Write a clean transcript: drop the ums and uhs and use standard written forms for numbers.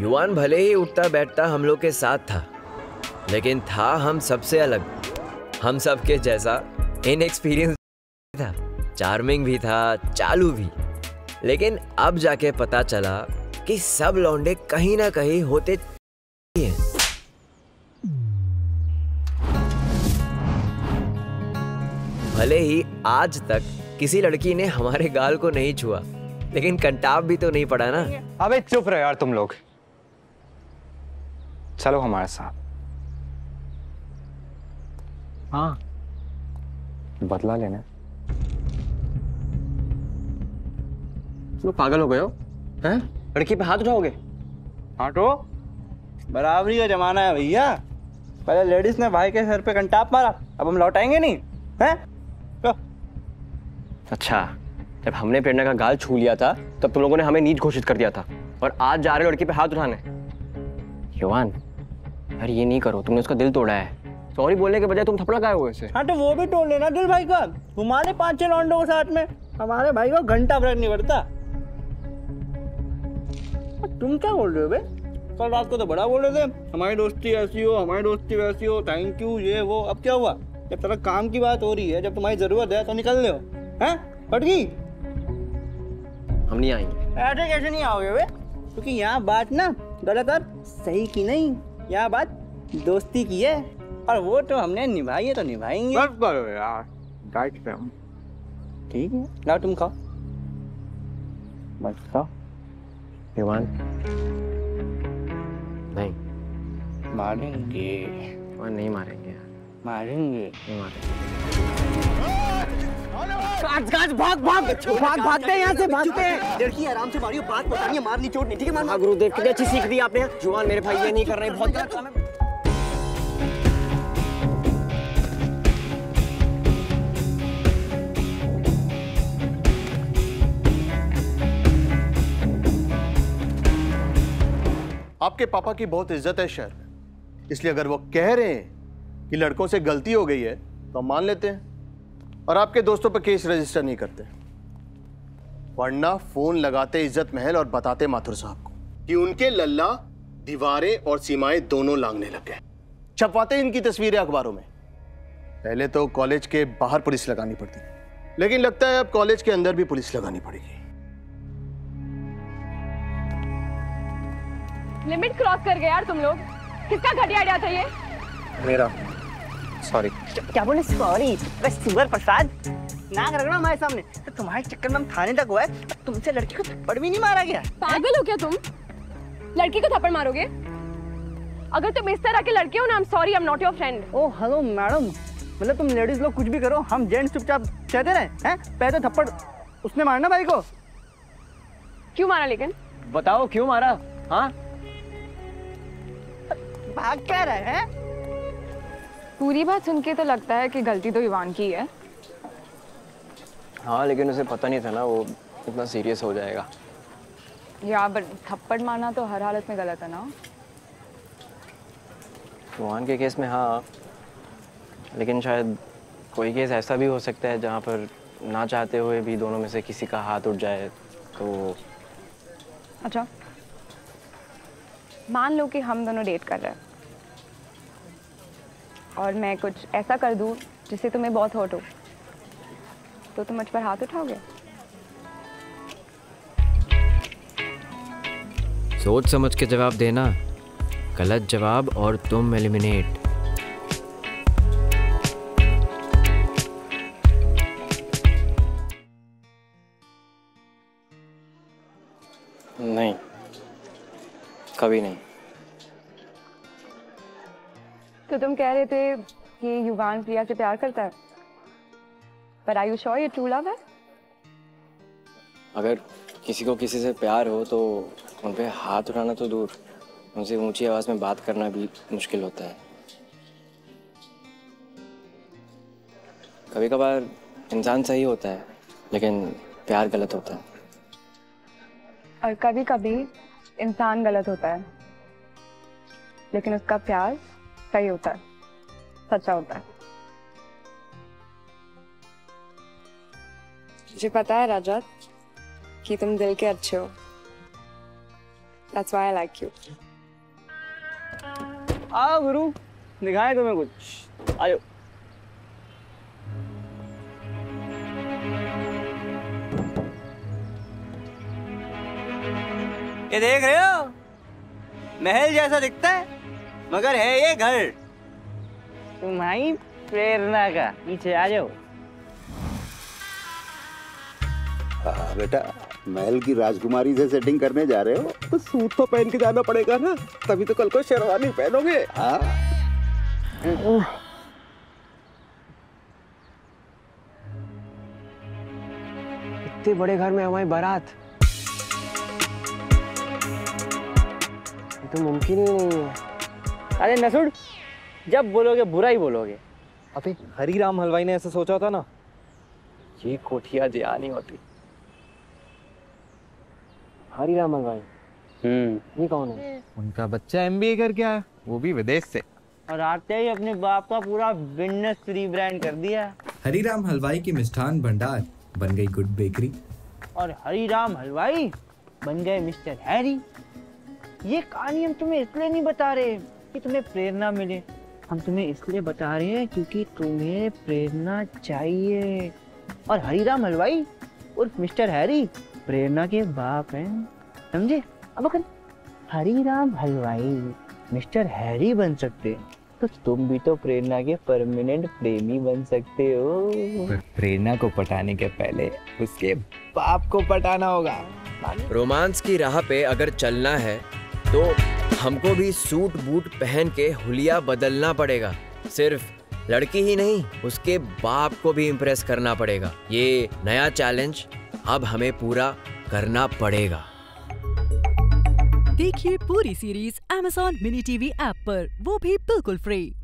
युवान भले ही उठता बैठता हम लोग के साथ था, लेकिन था हम सबसे अलग, हम सबके जैसा इनएक्सपीरियंस था, चार्मिंग भी था, चालू भी। लेकिन अब जाके पता चला कि सब लौंडे कहीं ना कहीं होते हैं। भले ही आज तक किसी लड़की ने हमारे गाल को नहीं छुआ, लेकिन कंटाप भी तो नहीं पड़ा ना। अबे चुप रहे यार तुम लोग, चलो हमारे साथ। हाँ, बदला लेना। तुम पागल हो गए हो हैं? लड़की पे हाथ उठाओगे? तो बराबरी का जमाना है भैया। पहले लेडीज ने भाई के सर पे कंटाप मारा, अब हम लौटाएंगे नहीं हैं? तो अच्छा, जब हमने प्रेरणा का गाल छू लिया था तब तुम लोगों ने हमें नीच घोषित कर दिया था, और आज जा रहे हो लड़की पे हाथ उठाने। युवान, यार ये नहीं करो, तुमने उसका दिल तोड़ा है। सॉरी बोलने के बजाय तुम थपड़ा खाए हो इसे। हाँ तो वो भी तोड़ लेना दिल भाई का। तुम्हारे 5-6 लौंडों के साथ में हमारे भाई को घंटा फर्क नहीं पड़ता। तुम क्या बोल रहे हो बे? कल रात को तो बड़ा बोल रहे थे, हमारी दोस्ती ऐसी हो, हमारी दोस्ती वैसी हो, थैंक यू ये वो। अब क्या हुआ? जब तेरा काम की बात हो रही है, जब तुम्हारी जरूरत है तो निकल रहे हो हैं? हट गई। हम नहीं आएंगे। ऐसे कैसे नहीं आओगे बे? क्योंकि यहाँ बात ना गलत और सही की नहीं, यहाँ बात दोस्ती की है, और वो तो हमने निभाई है तो निभाएंगे। बस करो यार, डाइट पे हम। ठीक है, लाओ तुम खाओ। बस खाओ। युवान, नहीं मारेंगे। युवान नहीं मारेंगे यार। मारेंगे। नहीं मारेंगे। भागते हैं यहाँ से, भागते हैं। लड़की आराम से मारियो, बात बतानी है, मारनी चोट नहीं, ठीक है? हाँ गुरुदेव, कितनी अच्छी सीख दी आपने। युवान मेरे भाई ये नहीं कर रहे, बहुत गलत काम है। आपके पापा की बहुत इज्जत है शहर में, इसलिए अगर वो कह रहे हैं कि लड़कों से गलती हो गई है तो हम मान लेते हैं और आपके दोस्तों पर केस रजिस्टर नहीं करते। वरना फोन लगाते इज्जत महल और बताते माथुर साहब को कि उनके लल्ला दीवारें और सीमाएं दोनों लांघने लग गए। छपवाते इनकी तस्वीरें अखबारों में। पहले तो कॉलेज के बाहर पुलिस लगानी पड़ती, लेकिन लगता है अब कॉलेज के अंदर भी पुलिस लगानी पड़ेगी। लिमिट क्रॉस कर गए यार तुम लोग। किसका घटिया आइडिया था ये? मेरा। सॉरी। क्या बोले? सॉरी? बस सुगर प्रसाद नाक रगड़ो हमारे सामने। तो तुम्हारे चक्कर में हम थाने तक हुए, तुमसे लड़की को थप्पड़ भी नहीं मारा गया। पागल हो क्या तुम? लड़की को थप्पड़ मारोगे? अगर तुम इस तरह के लड़के हो ना, I am sorry, I am not your friend. Oh hello madam, मतलब तुम लेडीज लोग कुछ भी करो, हम जेंट्स चुपचाप कहते रहे हैं? पहले थप्पड़ उसने मारना भाई को। क्यों मारा लेकिन? बताओ क्यों मारा? हाँ, भाग क्या रहे हैं? पूरी बात सुन के तो लगता है कि गलती तो युवान की है। हाँ लेकिन उसे पता नहीं था ना वो इतना सीरियस हो जाएगा। यार बट थप्पड़ मारना तो हर हालत में गलत है ना। युवान के केस में हाँ, लेकिन शायद कोई केस ऐसा भी हो सकता है जहाँ पर ना चाहते हुए भी दोनों में से किसी का हाथ उठ जाए तो। अच्छा, मान लो कि हम दोनों डेट कर रहे हैं और मैं कुछ ऐसा कर दूं जिससे तुम्हें बहुत हर्ट हो, तो तुम मुझ पर हाथ उठाओगे? सोच समझ के जवाब देना, गलत जवाब और तुम एलिमिनेट। नहीं, कभी नहीं। तो तुम कह रहे थे कि युवान प्रिया से प्यार करता है, पर आर यू श्योर ये ट्रू लव है? अगर किसी को किसी से प्यार हो तो उन पे हाथ उठाना तो दूर, उनसे ऊंची आवाज में बात करना भी मुश्किल होता है। कभी कभार इंसान सही होता है लेकिन प्यार गलत होता है। और कभी कभी इंसान गलत होता है लेकिन उसका प्यार सही होता है, सच्चा होता है। मुझे पता है राजा कि तुम दिल के अच्छे हो, That's why I like you. आओ गुरु, दिखाएं तुम्हें कुछ। आयो। ये देख रहे हो? महल जैसा दिखता है, मगर है ये घर। तुम्हारी प्रेरणा का। पीछे आ जाओ। बेटा, महल की राजकुमारी से सेटिंग करने जा रहे हो तो सूट तो पहन के जाना पड़ेगा ना, तभी तो कल को शेरवानी पहनोगे। हाँ, इतने बड़े घर में हमारी बारात, ये तो मुमकिन ही नहीं है। अरे नसुड़, जब बोलोगे बुरा ही बोलोगे। अबे हरीराम हलवाई ने ऐसा सोचा था ना। ये कोठिया जिया नहीं होती। हरीराम हलवाई, ये कौन है? उनका बच्चा MBA करके आया, वो भी विदेश से। और आते ही अपने बाप का पूरा बिजनेस रीब्रांड कर दिया। हरीराम हलवाई की मिष्ठान भंडार बन गई गुड बेकरी। और हरीराम हलवाई बन गए मिस्टर हैरी। ये कहानी हम तुम्हें इसलिए नहीं बता रहे कि तुम्हें प्रेरणा मिले, हम तुम्हें इसलिए बता रहे हैं क्योंकि तुम्हें प्रेरणा चाहिए। और हरीराम हलवाई उर्फ मिस्टर हैरी प्रेरणा के बाप हैं, समझे? अब अगर हरीराम हलवाई मिस्टर हैरी बन सकते तो तुम भी तो प्रेरणा के परमानेंट प्रेमी बन सकते हो। प्रेरणा को पटाने के पहले उसके बाप को पटाना होगा। रोमांस की राह पे अगर चलना है तो हमको भी सूट बूट पहन के हुलिया बदलना पड़ेगा। सिर्फ लड़की ही नहीं, उसके बाप को भी इम्प्रेस करना पड़ेगा। ये नया चैलेंज अब हमें पूरा करना पड़ेगा। देखिए पूरी series Amazon mini TV app पर, वो भी बिल्कुल फ्री।